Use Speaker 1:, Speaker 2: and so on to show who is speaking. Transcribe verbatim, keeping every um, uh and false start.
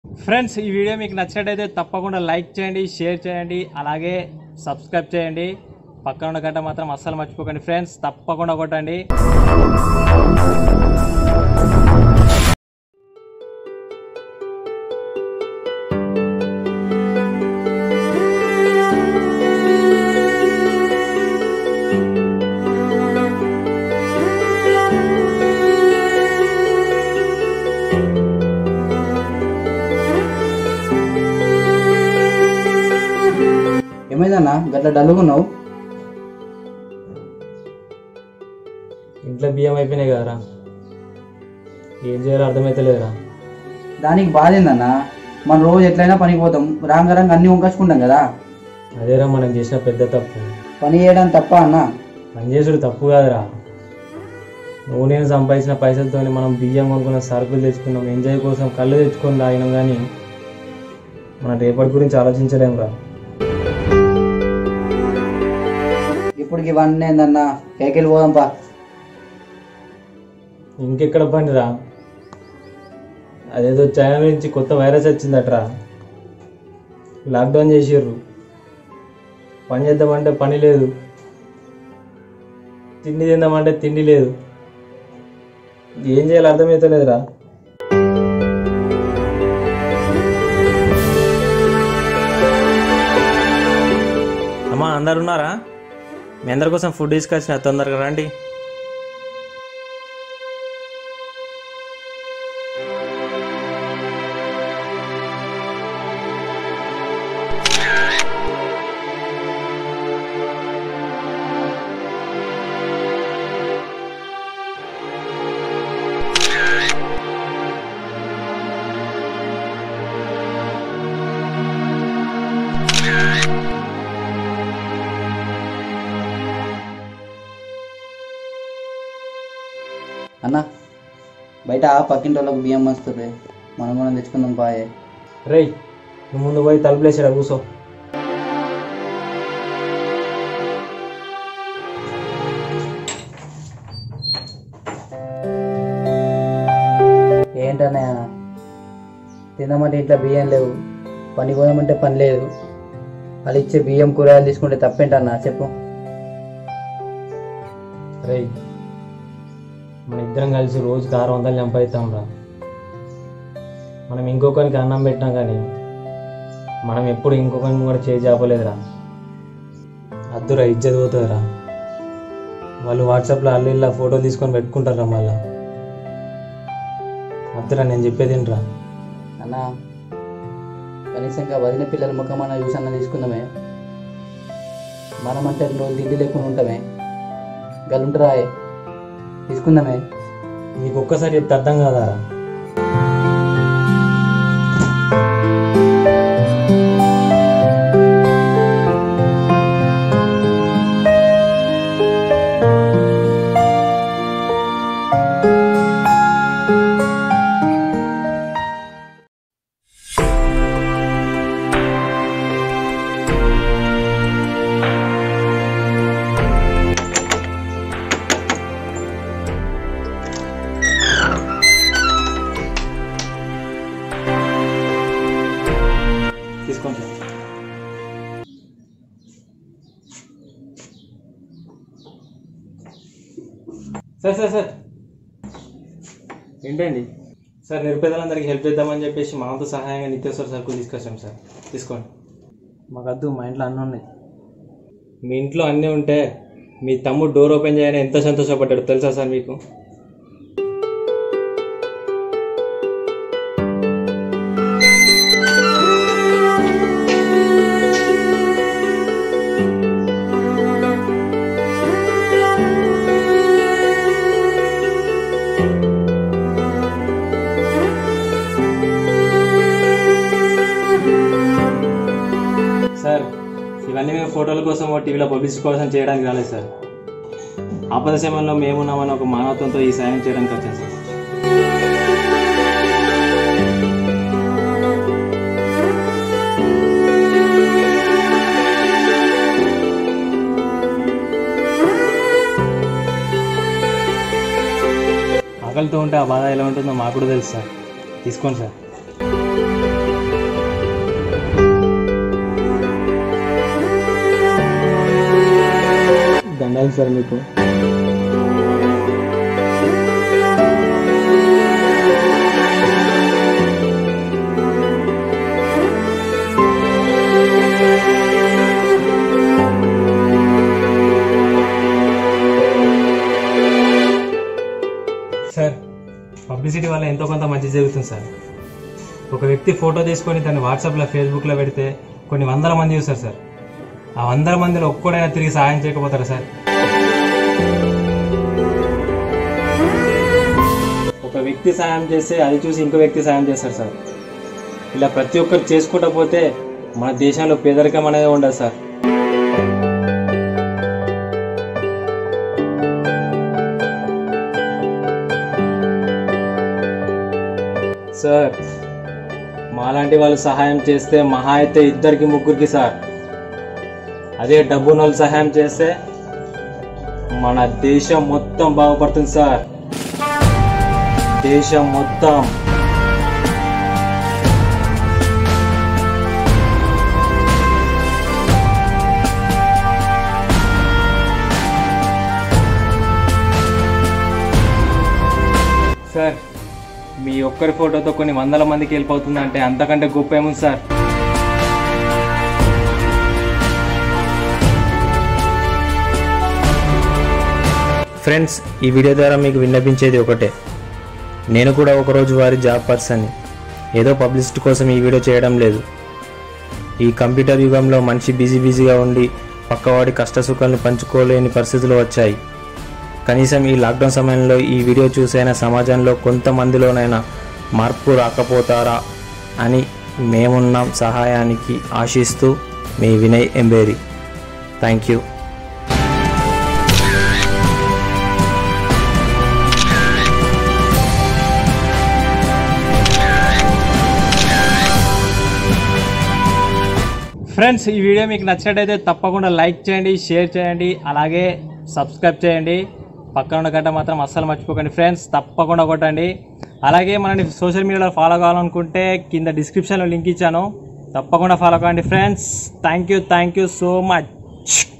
Speaker 1: Friends ఈ video మీకు నచ్చినట్టయితే తప్పకుండా లైక్ చేయండి, షేర్ చేయండి, అలాగే సబ్స్క్రైబ్ చేయండి. పక్కన ఉన్న గంట మాత్రం అస్సలు మర్చిపోకండి ఫ్రెండ్స్, తప్పకుండా కొట్టండి.
Speaker 2: ఏమైందన్నా గట్ల డల్లుకున్నావు?
Speaker 1: ఇంట్లో బియ్యం అయిపోయినాయి కదరా, ఏం చేయాలో అర్థమైతలేదురా.
Speaker 2: దానికి బాధ ఏందన్నా? మనం రోజు ఎట్లయినా పనికి పోతాం, రాంగ రాంగ అన్ని వంకచుకుంటాం కదా.
Speaker 1: అదేరా మనం చేసిన పెద్ద తప్పు.
Speaker 2: పని చేయడం తప్ప అన్న?
Speaker 1: పని చేసుడు తప్పు కాదురా. నువ్వు నేను సంపాదించిన పైసలతో మనం బియ్యం కొనుక్కున్నాం, సరుకులు తెచ్చుకున్నాం, ఎంజాయ్ కోసం కళ్ళు తెచ్చుకొని తాగినాం, కానీ మన రేపటి గురించి ఆలోచించలేం రా.
Speaker 2: ఇప్పటికి ఇవన్నీ ఏందన్నా, కేకెళ్ళి పోదాంపా.
Speaker 1: ఇంకెక్కడ పని రా, అదేదో చైనా నుంచి కొత్త వైరస్ వచ్చిందట్రా, లాక్డౌన్ చేసిర్రు. పని చేద్దామంటే పని లేదు, తిండి తిందామంటే తిండి లేదు, ఏం చేయాలో అర్థమవుతలేదురా. అమ్మా అందరు ఉన్నారా? మీ అందరి కోసం ఫుడ్ తీసుకొచ్చిన, తొందరగా రండి.
Speaker 2: అన్న బయట పక్కింటి వాళ్ళకి బియ్యం వస్తుంది, మనం మనం తెచ్చుకుందాం పాయే.
Speaker 1: రేయ్ నువ్వు ముందు పోయి తలుపులేసాడా కూర్చో.
Speaker 2: ఏంటన్నయ్య, తిందామంటే ఇంట్లో బియ్యం లేవు, పని పోదామంటే పని లేదు. వాళ్ళు ఇచ్చే బియ్యం కూరగాయలు తీసుకుంటే తప్పేంటన్నా చెప్పు.
Speaker 1: రేయ్ మన ఇద్దరం కలిసి రోజుకి ఆరు వందలు చంపాయిస్తాం రా. మనం ఇంకొకరికి అన్నం పెట్టినాం, కానీ మనం ఎప్పుడు ఇంకొకరిని కూడా చేయి చేపలేదురా. అద్దురా ఇజ్జత్ పోతుందిరా. వాళ్ళు వాట్సాప్లో అల్లు ఇలా ఫోటోలు తీసుకొని పెట్టుకుంటారా మళ్ళా. అద్దురా నేను చెప్పేది ఏంట్రా.
Speaker 2: అన్న కనీసంగా వదిన పిల్లల ముఖం అన్న చూసన్న తీసుకుందామే. మనమంటే రోజు తిండి లేకుండా ఉంటామే, గలుంటరా తీసుకుందామే.
Speaker 1: నీకు ఒక్కసారి చెప్తే అర్థం కాదారా. తీసుకోండి సార్. సార్ సార్ ఏంటండి సార్, నిరుపేదలందరికీ హెల్ప్ చేద్దామని చెప్పేసి మా వంతు సహాయంగా నిత్యావసర సరుకులు తీసుకొచ్చాం సార్, తీసుకోండి. మాకద్దు, మా ఇంట్లో అన్నీ ఉన్నాయి. మీ ఇంట్లో అన్నీ ఉంటే మీ తమ్ముడు డోర్ ఓపెన్ చేయని ఎంత సంతోషపడ్డాడు తెలుసా సార్ మీకు? సార్ ఇవన్నీ మేము ఫోటోల కోసం టీవీలో పబ్లిసిటీ కోసం చేయడానికి రాలేదు సార్. ఆపద సమయంలో మేమున్నామని ఒక మానవత్వంతో ఈ సాయం చేయడానికి వచ్చాను సార్. ఆకలితో ఉంటే ఆ బాధ ఎలా ఉంటుందో మాకు కూడా తెలుసు సార్. తీసుకోండి సార్. థ్యాంక్స్ సార్ మీకు. సార్ పబ్లిసిటీ వల్ల ఎంతో కొంత మంచి జరుగుతుంది సార్. ఒక వ్యక్తి ఫోటో తీసుకొని దాన్ని వాట్సాప్లో ఫేస్బుక్లో పెడితే కొన్ని వందల మంది చూస్తారు సార్. ఆ వందల మందిలో ఒక్కడైనా తిరిగి సహాయం చేయకపోతారా సార్? ఒక వ్యక్తి సాయం చేస్తే అది చూసి ఇంకో వ్యక్తి సాయం చేస్తారు సార్. ఇలా ప్రతి ఒక్కరు చేసుకుంటూ పోతే మన దేశంలో పేదరికం అనేది ఉండదు సార్. సార్ మాలాంటి వాళ్ళు సహాయం చేస్తే మహా అయితే ఇద్దరికి ముగ్గురికి సార్. అదే డబ్బున్న వాళ్ళు సహాయం చేస్తే మన దేశం మొత్తం బాగుపడుతుంది సార్. దేశం మొత్తం. సార్ మీ ఒక్కరి ఫోటోతో కొన్ని వందల మందికి హెల్ప్ అవుతుందంటే అంతకంటే గొప్ప ఏముంది సార్? ఫ్రెండ్స్, ఈ వీడియో ద్వారా మీకు విన్నపించేది ఒకటే, నేను కూడా ఒకరోజు వారి జాబ్ పర్సన్ని. ఏదో పబ్లిసిటీ కోసం ఈ వీడియో చేయడం లేదు. ఈ కంప్యూటర్ యుగంలో మనిషి బిజీ బిజీగా ఉండి పక్కవాడి కష్టసుఖాలను పంచుకోలేని పరిస్థితులు వచ్చాయి. కనీసం ఈ లాక్డౌన్ సమయంలో ఈ వీడియో చూసైనా సమాజంలో కొంతమందిలోనైనా మార్పు రాకపోతారా అని మేమున్నాం సహాయానికి ఆశిస్తూ మీ Vinay Emberi. Thank you. Friends, ఈ వీడియో మీకు నచ్చినట్టయితే తప్పకుండా లైక్ చేయండి, షేర్ చేయండి, అలాగే సబ్స్క్రైబ్ చేయండి. పక్కన ఉన్న గంట మాత్రం అస్సలు మర్చిపోకండి ఫ్రెండ్స్, తప్పకుండా కొట్టండి. అలాగే మనని సోషల్ మీడియాలో ఫాలో కావాలనుకుంటే కింద డిస్క్రిప్షన్లో లింక్ ఇచ్చాను, తప్పకుండా ఫాలో కావండి friends. Thank you thank you so much.